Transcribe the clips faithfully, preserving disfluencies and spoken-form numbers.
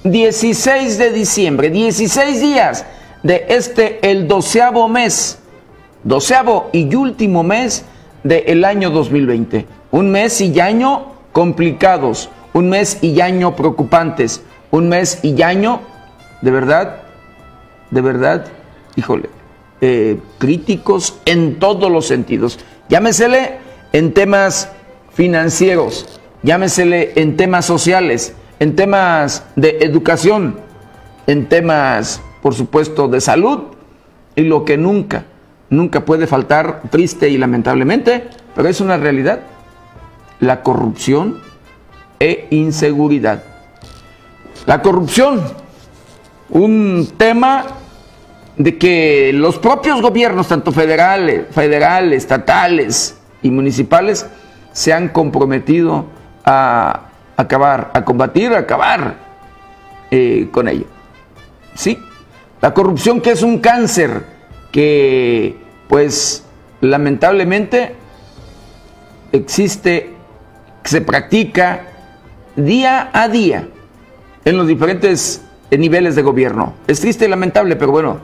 dieciséis de diciembre, dieciséis días de este, el doceavo mes, doceavo y último mes del año dos mil veinte. Un mes y año complicados, un mes y año preocupantes, un mes y año, de verdad, de verdad, híjole, eh, críticos en todos los sentidos. Llámesele en temas financieros, llámesele en temas sociales, en temas de educación, en temas, por supuesto, de salud, y lo que nunca, nunca puede faltar, triste y lamentablemente, pero es una realidad, la corrupción e inseguridad. La corrupción, un tema de que los propios gobiernos, tanto federales, federales, estatales y municipales, se han comprometido a acabar, a combatir, a acabar eh, con ello. Sí, la corrupción, que es un cáncer que, pues, lamentablemente existe, se practica día a día en los diferentes niveles de gobierno. Es triste y lamentable, pero bueno,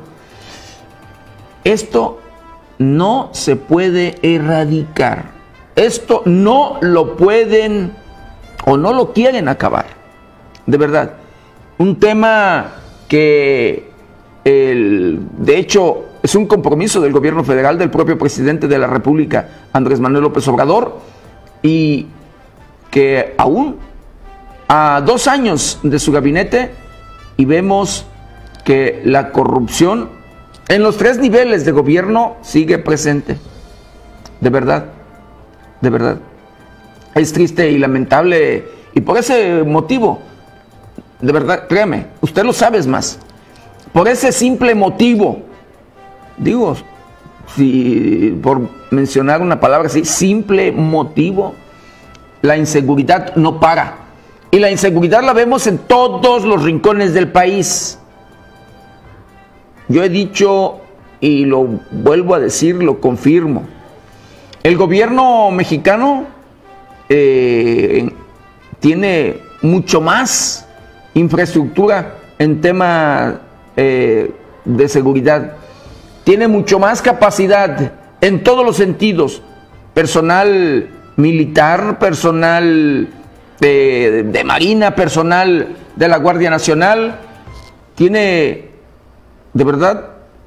esto no se puede erradicar. Esto no lo pueden o no lo quieren acabar. De verdad. Un tema que, el, de hecho, es un compromiso del gobierno federal, del propio presidente de la República, Andrés Manuel López Obrador, y que aún a dos años de su gabinete, y vemos que la corrupción en los tres niveles de gobierno sigue presente. De verdad, de verdad. Es triste y lamentable, y por ese motivo, de verdad, créame, usted lo sabe más. Por ese simple motivo, digo, si por mencionar una palabra así, simple motivo, la inseguridad no para. Y la inseguridad la vemos en todos los rincones del país. Yo he dicho, y lo vuelvo a decir, lo confirmo. El gobierno mexicano eh, tiene mucho más infraestructura en tema eh, de seguridad. Tiene mucho más capacidad en todos los sentidos. Personal militar, personal de, de Marina, personal de la Guardia Nacional. Tiene, de verdad,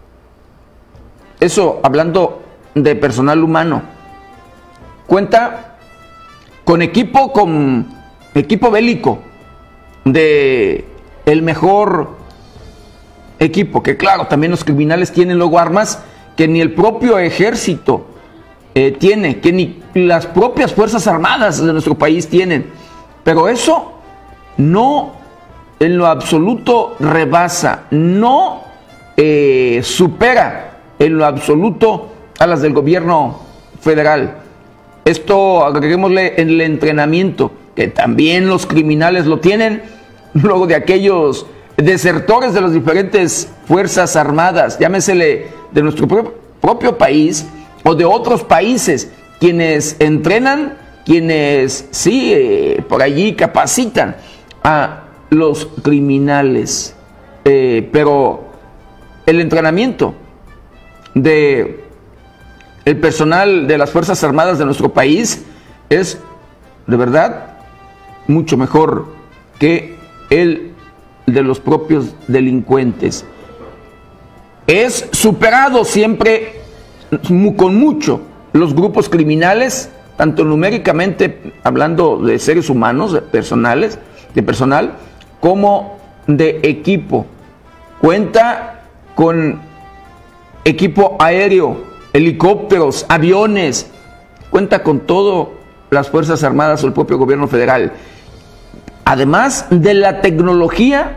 eso hablando de personal humano, cuenta con equipo, con equipo bélico, de el mejor equipo, que claro, también los criminales tienen luego armas que ni el propio ejército eh, tiene, que ni las propias fuerzas armadas de nuestro país tienen, pero eso no en lo absoluto rebasa, no eh, supera en lo absoluto a las del gobierno federal. Esto agreguémosle en el entrenamiento, que también los criminales lo tienen, luego de aquellos desertores de las diferentes fuerzas armadas, llámesele de nuestro pro propio país o de otros países, quienes entrenan, quienes sí, eh, por allí capacitan a los criminales. Eh, pero el entrenamiento de el personal de las Fuerzas Armadas de nuestro país es, de verdad, mucho mejor que el de los propios delincuentes. Es superado siempre con mucho los grupos criminales, tanto numéricamente hablando de seres humanos, de personales, de personal, como de equipo. Cuenta con equipo aéreo, helicópteros, aviones, cuenta con todo las Fuerzas Armadas o el propio gobierno federal. Además de la tecnología,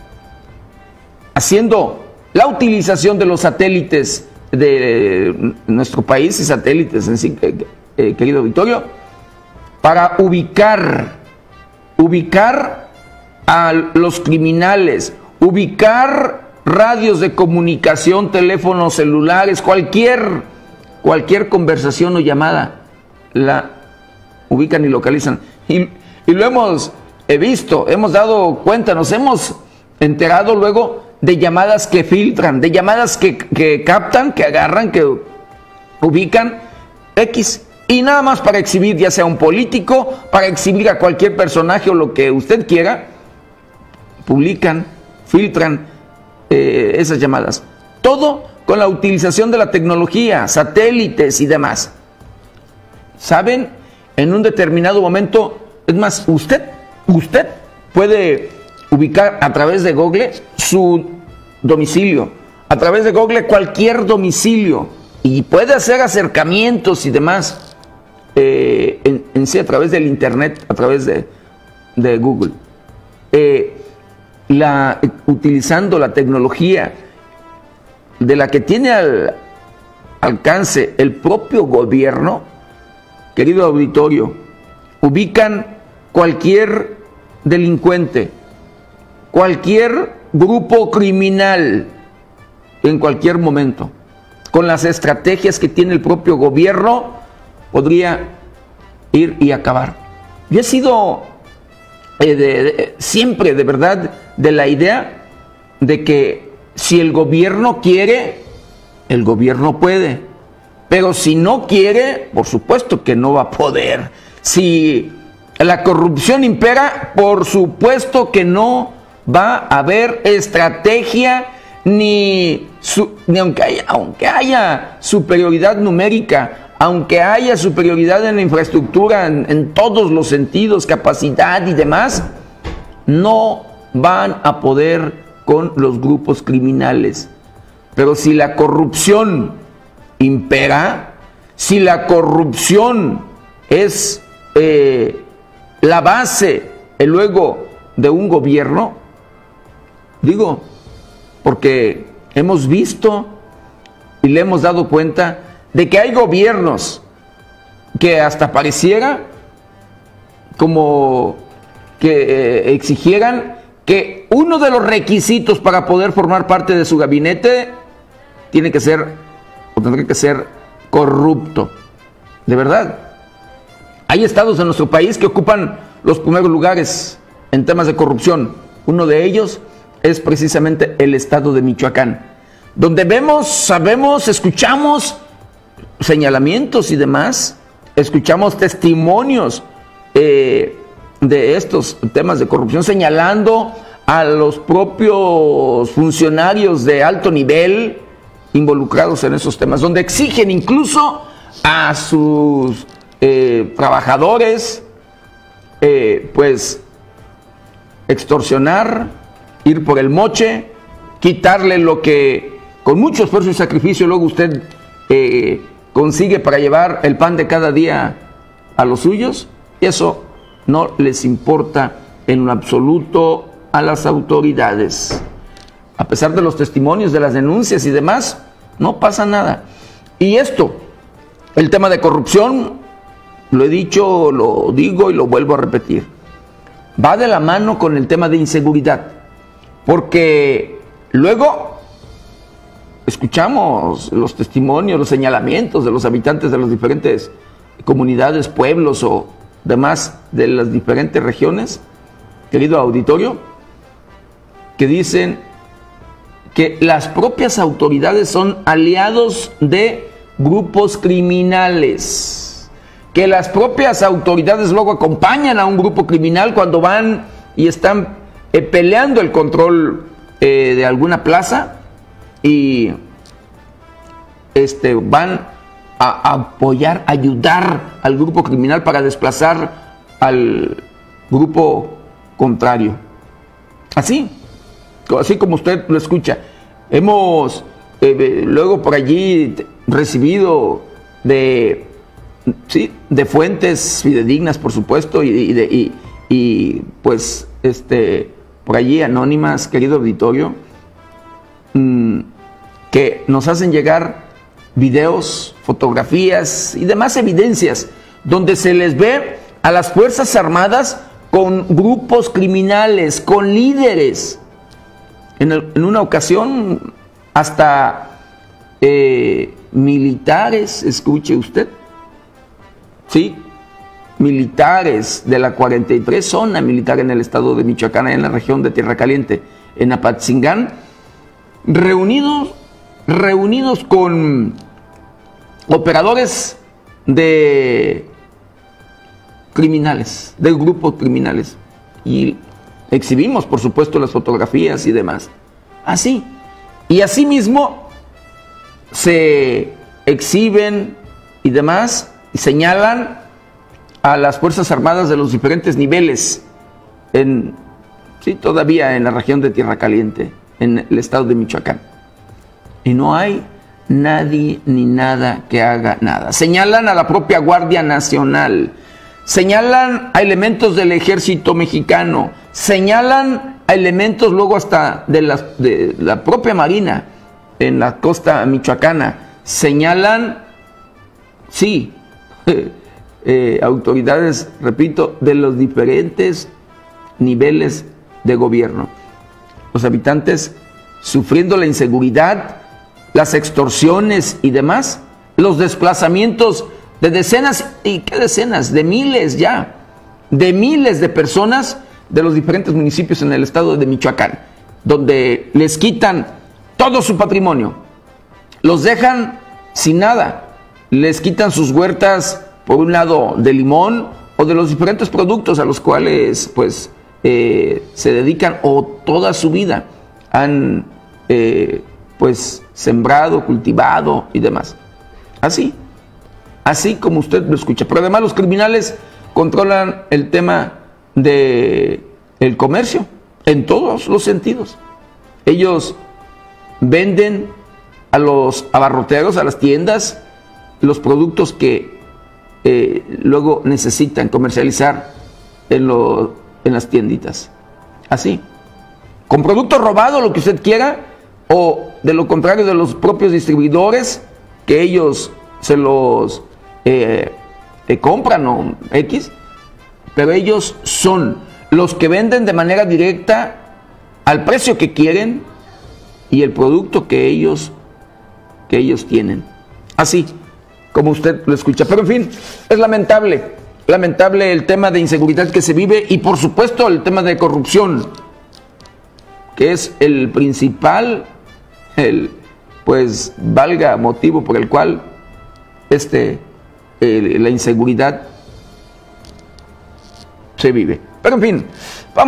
haciendo la utilización de los satélites de nuestro país y satélites en sí, eh, eh, querido Vittorio, para ubicar, ubicar a los criminales, ubicar radios de comunicación, teléfonos celulares, cualquier, cualquier conversación o llamada, la ubican y localizan. Y, y lo hemos he visto, hemos dado cuenta, nos hemos enterado luego de llamadas que filtran, de llamadas que, que captan, que agarran, que ubican X, y nada más para exhibir ya sea un político, para exhibir a cualquier personaje o lo que usted quiera, publican, filtran eh, esas llamadas. Todo con la utilización de la tecnología, satélites y demás. ¿Saben? En un determinado momento, es más, usted, usted puede ubicar a través de Google su domicilio, a través de Google cualquier domicilio, y puede hacer acercamientos y demás eh, en, en sí a través del internet, a través de, de Google. Eh, la, utilizando la tecnología de la que tiene al alcance el propio gobierno, querido auditorio, ubican cualquier delincuente, cualquier grupo criminal en cualquier momento. Con las estrategias que tiene el propio gobierno, podría ir y acabar. Yo he sido eh, de, de, siempre de verdad de la idea de que si el gobierno quiere, el gobierno puede. Pero si no quiere, por supuesto que no va a poder. Si la corrupción impera, por supuesto que no va a haber estrategia, ni, su, ni aunque, haya, aunque haya superioridad numérica, aunque haya superioridad en la infraestructura, en, en todos los sentidos, capacidad y demás, no van a poder con los grupos criminales. Pero si la corrupción impera, si la corrupción es eh, la base, el luego de un gobierno, digo, porque hemos visto y le hemos dado cuenta de que hay gobiernos que hasta pareciera como que eh, exigieran que uno de los requisitos para poder formar parte de su gabinete tiene que ser, o tendría que ser, corrupto. De verdad. Hay estados en nuestro país que ocupan los primeros lugares en temas de corrupción. Uno de ellos es precisamente el estado de Michoacán, donde vemos, sabemos, escuchamos señalamientos y demás, escuchamos testimonios eh, de estos temas de corrupción, señalando a los propios funcionarios de alto nivel involucrados en esos temas, donde exigen incluso a sus eh, trabajadores, eh, pues, extorsionar, ir por el moche, quitarle lo que con mucho esfuerzo y sacrificio luego usted eh, consigue para llevar el pan de cada día a los suyos, y eso no les importa en lo absoluto a las autoridades. A pesar de los testimonios, de las denuncias y demás, no pasa nada. Y esto, el tema de corrupción, lo he dicho, lo digo y lo vuelvo a repetir, va de la mano con el tema de inseguridad, porque luego escuchamos los testimonios, los señalamientos de los habitantes de las diferentes comunidades, pueblos o demás de las diferentes regiones, querido auditorio, que dicen que las propias autoridades son aliados de grupos criminales, que las propias autoridades luego acompañan a un grupo criminal cuando van y están eh, peleando el control eh, de alguna plaza, y este, van a, a apoyar, ayudar al grupo criminal para desplazar al grupo contrario. Así, así como usted lo escucha. Hemos eh, luego por allí recibido de, sí, de fuentes fidedignas, por supuesto, y, y, de, y, y pues este, por allí anónimas, querido auditorio, mmm, que nos hacen llegar videos, fotografías y demás evidencias donde se les ve a las Fuerzas Armadas con grupos criminales, con líderes. En, el, en una ocasión hasta eh, militares, escuche usted, sí, militares de la cuarenta y tres, zona militar en el estado de Michoacán, en la región de Tierra Caliente, en Apatzingán, reunidos, reunidos con operadores de criminales, de grupos criminales, y exhibimos, por supuesto, las fotografías y demás. Así. Y asimismo se exhiben y demás, y señalan a las Fuerzas Armadas de los diferentes niveles, en, sí, todavía en la región de Tierra Caliente, en el estado de Michoacán. Y no hay nadie ni nada que haga nada. Señalan a la propia Guardia Nacional, señalan a elementos del ejército mexicano, señalan a elementos luego hasta de la, de la propia Marina en la costa michoacana, señalan, sí, eh, eh, autoridades, repito, de los diferentes niveles de gobierno. Los habitantes sufriendo la inseguridad, las extorsiones y demás, los desplazamientos de decenas, ¿y qué decenas? De miles ya, de miles de personas de los diferentes municipios en el estado de Michoacán, donde les quitan todo su patrimonio, los dejan sin nada, les quitan sus huertas, por un lado de limón o de los diferentes productos a los cuales pues eh, se dedican o toda su vida han eh, pues sembrado, cultivado y demás. Así, así como usted lo escucha. Pero además los criminales controlan el tema de el comercio en todos los sentidos. Ellos venden a los abarroteros, a las tiendas, los productos que eh, luego necesitan comercializar en, lo, en las tienditas. Así, con productos robados, lo que usted quiera, o de lo contrario de los propios distribuidores, que ellos se los eh, eh, compran o X, pero ellos son los que venden de manera directa al precio que quieren y el producto que ellos, que ellos tienen. Así como usted lo escucha. Pero en fin, es lamentable, lamentable el tema de inseguridad que se vive y por supuesto el tema de corrupción, que es el principal, el, pues valga motivo por el cual este, eh, la inseguridad se vive. Pero en fin, vamos.